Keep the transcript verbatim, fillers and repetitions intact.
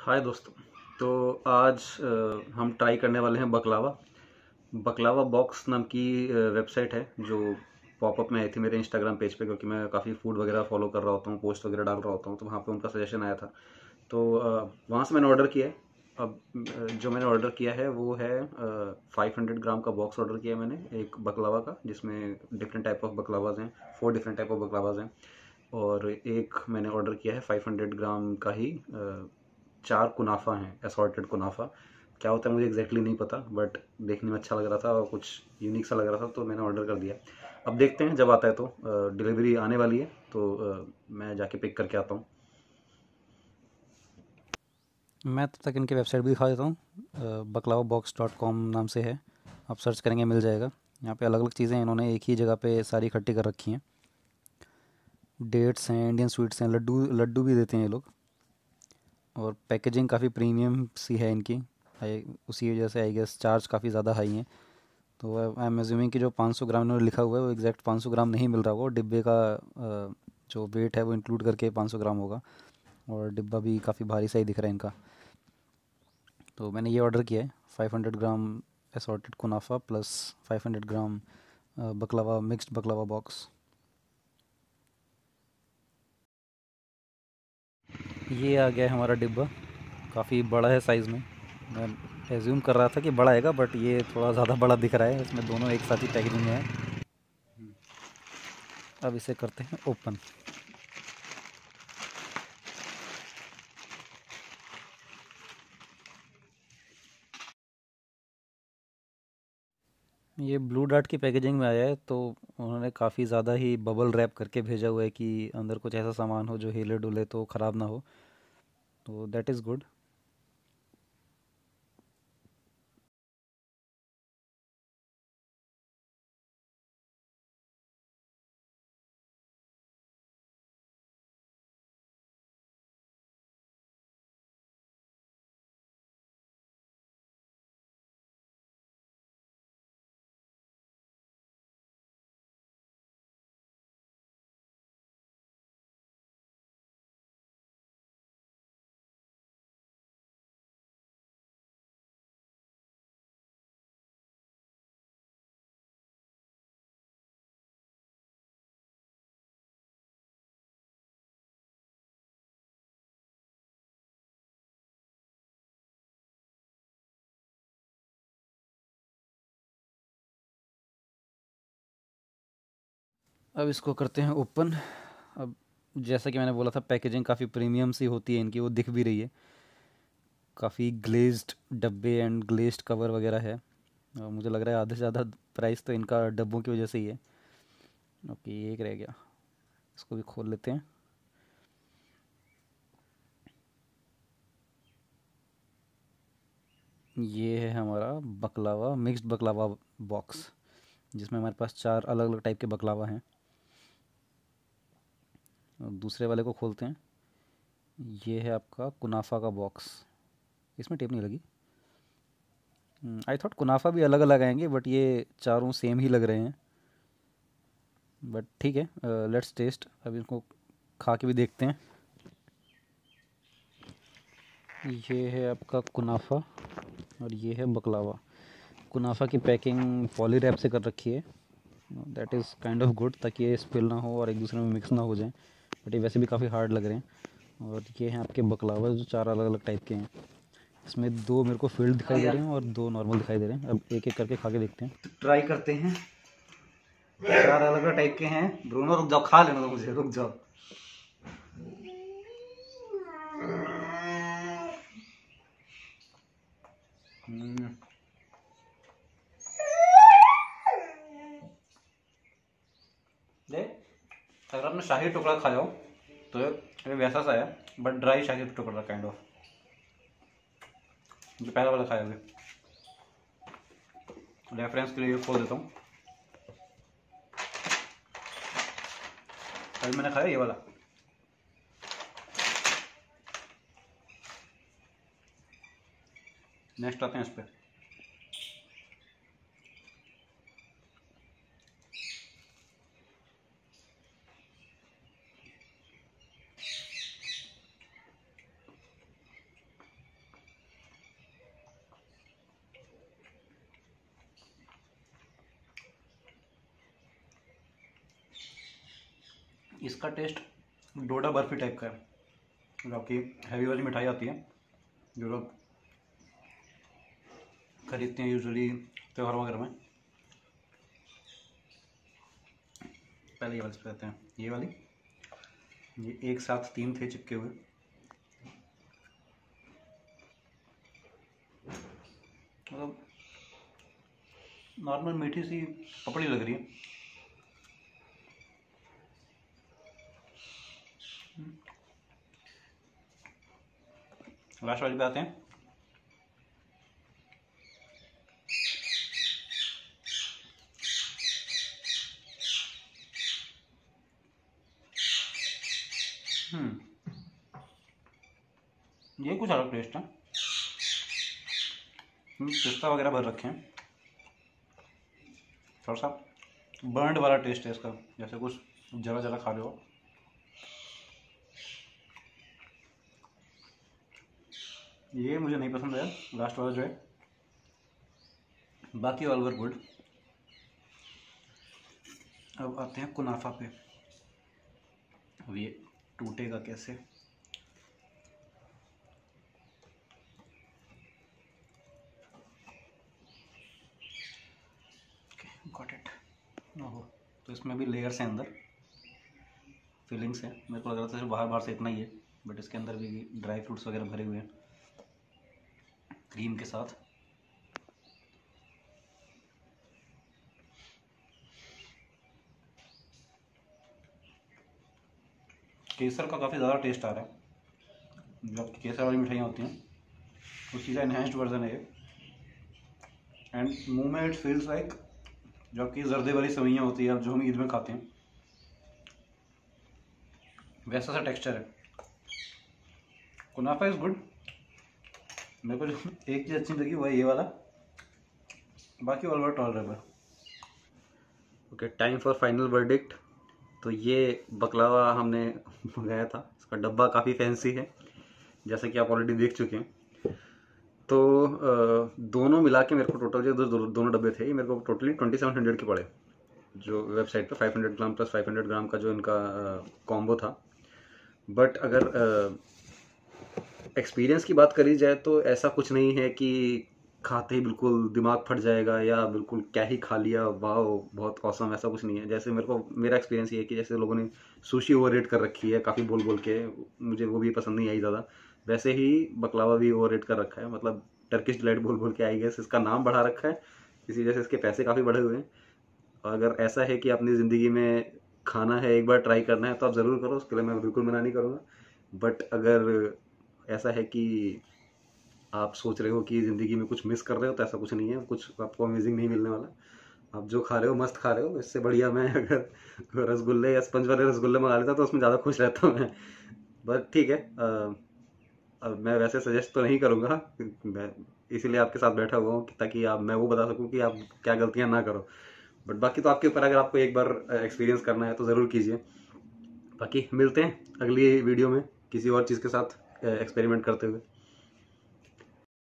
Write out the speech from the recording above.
हाय दोस्तों। तो आज अ, हम ट्राई करने वाले हैं बकलावा। बकलावा बॉक्स नाम की वेबसाइट है जो पॉपअप में आई थी मेरे इंस्टाग्राम पेज पे, क्योंकि मैं काफ़ी फूड वगैरह फॉलो कर रहा होता हूँ, पोस्ट वगैरह डाल रहा होता हूँ, तो वहाँ पे उनका सजेशन आया था। तो अ, वहाँ से मैंने ऑर्डर किया है। अब अ, जो मैंने ऑर्डर किया है वो है फाइव हंड्रेड ग्राम का बॉक्स ऑर्डर किया है मैंने, एक बकलावा का, जिसमें डिफरेंट टाइप ऑफ बकलावाज हैं। Four different type of baklavas हैं। और एक मैंने ऑर्डर किया है फाइव हंड्रेड ग्राम का ही, अ, चार कुनाफा हैं, असॉर्टेड कुनाफा। क्या होता है मुझे एग्जैक्टली नहीं पता, बट देखने में अच्छा लग रहा था और कुछ यूनिक सा लग रहा था, तो मैंने ऑर्डर कर दिया। अब देखते हैं जब आता है, तो डिलीवरी आने वाली है, तो अ, मैं जाके पिक करके आता हूँ। मैं तब तक इनकी वेबसाइट भी दिखा देता हूँ। बकलावा बॉक्स डॉट कॉम नाम से है। आप सर्च करेंगे मिल जाएगा। यहाँ पे अलग अलग चीज़ें इन्होंने एक ही जगह पे सारी इकट्ठी कर रखी हैं। डेट्स हैं, इंडियन स्वीट्स हैं, लड्डू लड्डू भी देते हैं ये लोग। और पैकेजिंग काफ़ी प्रीमियम सी है इनकी। आई उसी वजह से आई गेस चार्ज काफ़ी ज़्यादा हाई है। तो आई एम एज्यूमिंग कि जो पाँच सौ ग्राम इन्होंने लिखा हुआ है वो एग्जैक्ट पाँच सौ ग्राम नहीं मिल रहा होगा। डिब्बे का अ, जो वेट है वो इंक्लूड करके पाँच सौ ग्राम होगा। और डिब्बा भी काफ़ी भारी सा ही दिख रहा है इनका। तो मैंने ये ऑर्डर किया है, five hundred gram assorted kunafa plus five hundred gram uh, baklava, mixed baklava box. ये आ गया है हमारा डिब्बा। काफ़ी बड़ा है साइज़ में। मैं एज्यूम कर रहा था कि बड़ा आएगा, बट ये थोड़ा ज़्यादा बड़ा दिख रहा है। इसमें दोनों एक साथ ही पैकेजिंग में है। अब इसे करते हैं ओपन। ये ब्लू डार्ट की पैकेजिंग में आया है, तो उन्होंने काफ़ी ज़्यादा ही बबल रैप करके भेजा हुआ है कि अंदर कुछ ऐसा सामान हो जो हिले डुले तो ख़राब ना हो। तो दैट इज़ गुड। अब इसको करते हैं ओपन। अब जैसा कि मैंने बोला था, पैकेजिंग काफ़ी प्रीमियम सी होती है इनकी, वो दिख भी रही है। काफ़ी ग्लेज्ड डब्बे एंड ग्लेज्ड कवर वगैरह है। और मुझे लग रहा है आधे से ज़्यादा प्राइस तो इनका डब्बों की वजह से ही है। ओके, एक रह गया। इसको भी खोल लेते हैं। ये है हमारा बकलावा, मिक्स्ड बकलावा बॉक्स, जिसमें हमारे पास चार अलग अलग टाइप के बकलावा हैं। और दूसरे वाले को खोलते हैं। ये है आपका कुनाफा का बॉक्स। इसमें टेप नहीं लगी। आई थॉट कुनाफा भी अलग अलग आएंगे, बट ये चारों सेम ही लग रहे हैं। बट ठीक है, लेट्स टेस्ट। अब इनको खा के भी देखते हैं। ये है आपका कुनाफा और ये है बकलावा। कुनाफा की पैकिंग पॉली रैप से कर रखी है। That is kind of good, ताकि ये स्पिल ना हो और एक दूसरे में मिक्स ना हो जाए। बट ये वैसे भी काफ़ी हार्ड लग रहे हैं। और ये हैं आपके बकलावा, जो चार अलग अलग टाइप के हैं। इसमें दो मेरे को फील्ड हाँ दिखाई दे यार, रहे हैं और दो नॉर्मल दिखाई दे रहे हैं। अब एक एक करके खा के देखते हैं। तो ट्राई करते हैं। चार अलग अलग टाइप के हैं। ब्रूनो रुक जाओ, खा लेना दो मुझे, रुक जाओ। हम्म, देख, अगर आपने शाही टुकड़ा खाया हो तो ये वैसा सा है, बट ड्राई शाही टुकड़ा काइंड ऑफ, जो पहला वाला खाया हुआ। रेफरेंस के लिए खोल देता हूँ। अभी मैंने खाया ये वाला। नेक्स्ट आते हैं इस पे। इसका टेस्ट डोडा बर्फी टाइप का है, जो आपकी हैवी वाली मिठाई आती है जो लोग खरीदते हैं यूजुअली त्यौहार वगैरह में। पहले ये वाली कहते हैं, ये वाली, ये एक साथ तीन थे चिपके हुए। मतलब नॉर्मल मीठी सी पपड़ी लग रही है। लास्ट वाली पे आते हैं। हम्म ये कुछ अलग टेस्ट है, पिस्ता वगैरह भर रखे हैं, थोड़ा सा बर्न्ड वाला टेस्ट है इसका, जैसे कुछ जला जला खा रहे हो। ये मुझे नहीं पसंद है लास्ट वाला जो है, बाकी ऑल वर गुड। अब आते हैं कुनाफा पे। अब ये टूटेगा कैसे? Got it. ओहो, तो इसमें भी लेयर्स हैं, अंदर फीलिंग्स हैं। मेरे को लग रहा था सिर्फ बाहर बाहर से इतना ही है, बट इसके अंदर भी ड्राई फ्रूट्स वगैरह भरे हुए हैं क्रीम के साथ। केसर का काफ़ी ज़्यादा टेस्ट आ रहा है, जो केसर वाली मिठाइयाँ होती हैं उसी का इन्हेंस्ड वर्जन है ये। एंड मुंह में इट फील्स लाइक जो आपकी जर्दे वाली सवैयाँ होती है जो हम ईद में खाते हैं, वैसा सा टेक्सचर है। Kunafa is good. मेरे को जो एक चीज़ अच्छी लगी वो है ये वाला, बाकी all were tolerable. Okay, time for final verdict. तो ये बकलावा हमने मंगाया था, इसका डब्बा काफ़ी फैंसी है जैसे कि आप ऑलरेडी देख चुके हैं। तो दोनों मिला के मेरे को टोटल जो दो, दो, दोनों डब्बे थे, ये मेरे को टोटली ट्वेंटी सेवन हंड्रेड के पड़े, जो वेबसाइट पे five hundred gram plus five hundred gram का जो इनका कॉम्बो था। बट अगर एक्सपीरियंस की बात करी जाए तो ऐसा कुछ नहीं है कि खाते ही बिल्कुल दिमाग फट जाएगा या बिल्कुल क्या ही खा लिया, वाह बहुत औसम, ऐसा कुछ नहीं है। जैसे मेरे को मेरा एक्सपीरियंस ये है कि जैसे लोगों ने सुशी ओवर रेट कर रखी है काफ़ी बोल बोल के, मुझे वो भी पसंद नहीं आई ज़्यादा, वैसे ही बकलावा भी ओवर रेट कर रखा है। मतलब टर्किश डिलाइट बोल बोल के आई गेस इसका नाम बढ़ा रखा है, इसी वजह से इसके पैसे काफ़ी बढ़े हुए हैं। और अगर ऐसा है कि अपनी ज़िंदगी में खाना है, एक बार ट्राई करना है, तो आप ज़रूर करो, उसके लिए मैं बिल्कुल मना नहीं करूँगा। बट अगर ऐसा है कि आप सोच रहे हो कि ज़िंदगी में कुछ मिस कर रहे हो, तो ऐसा कुछ नहीं है, कुछ आपको अमेजिंग नहीं मिलने वाला। आप जो खा रहे हो मस्त खा रहे हो। इससे बढ़िया मैं अगर रसगुल्ले या स्पंज वाले रसगुल्ले मंगा लेता तो उसमें ज़्यादा खुश रहता हूँ मैं। बट ठीक है, अब मैं वैसे सजेस्ट तो नहीं करूँगा, मैं इसीलिए आपके साथ बैठा हुआ हूँ ताकि आप मैं वो बता सकूँ कि आप क्या गलतियाँ ना करो। बट बाकी तो आपके ऊपर, अगर आपको एक बार एक्सपीरियंस करना है तो ज़रूर कीजिए। बाकी मिलते हैं अगली वीडियो में किसी और चीज़ के साथ एक्सपेरिमेंट करते हुए।